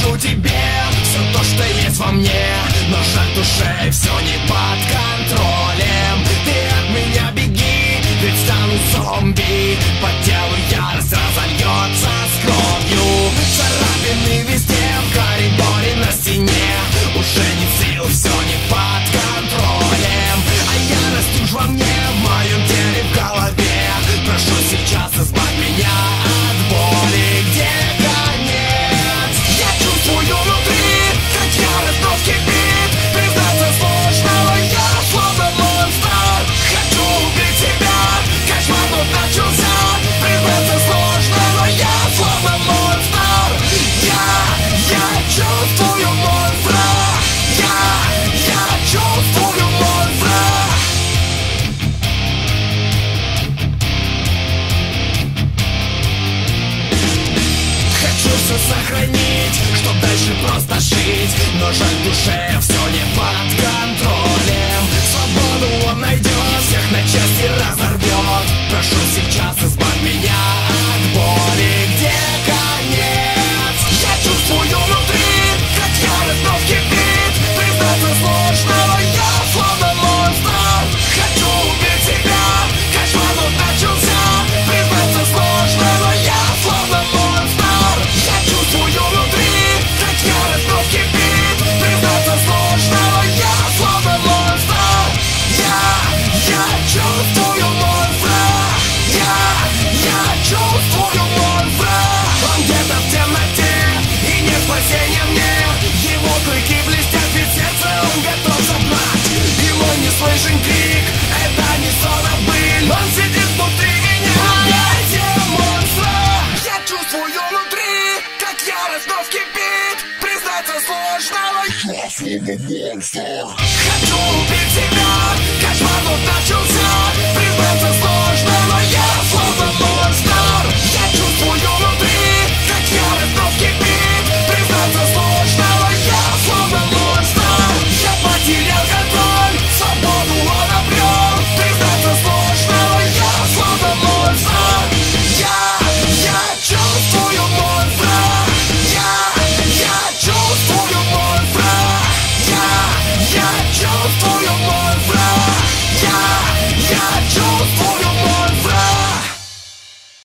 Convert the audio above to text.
покажу тебе все то, что есть во мне, но жаль в душе все не под контролем. Ты от меня беги, ведь стану зомби. По телу ярость разольется с кровью. Царапины везде, в коридоре, на стене. Уже не сил, все не под контролем. А ярость уж во мне, в моем теле, в голове. Прошу сейчас, избавь меня от боли. Где конец? Я чувствую внутри, как ярость вновь кипит. Признаться сложно, но я словно монстр. Хочу убить тебя, кошмар вновь начался. Признаться сложно, но я словно монстр. Я чувствую монстра. Я чувствую монстра. Хочу все сохранить, чтоб дальше просто жить. Но жаль в душе все не под контролем. Свободу он найдет, всех на части разорвет. Прошу сейчас, избавь меня от боли. Где конец? Я чувствую внутри, как ярость вновь кипит. Признаться сложно, но я словно монстр. Хочу убить тебя, кошмар вновь начался. Признаться сложно, но я словно монстр. Я чувствую внутри, как ярость вновь кипит. Признаться сложно, но я словно монстр. Я чувствую монстра. Я чувствую монстра. Он где-то в темноте, и нет спасения мне. Его клыки блестят, ведь сердце он готов забрать. И мой неслышен крик, это не сон, а быль. Он сидит внутри меня. Убейте монстра. Я чувствую внутри, как ярость вновь кипит. Признаться сложно, но я словно монстр. Хочу убить тебя, кошмар вновь начался. Признаться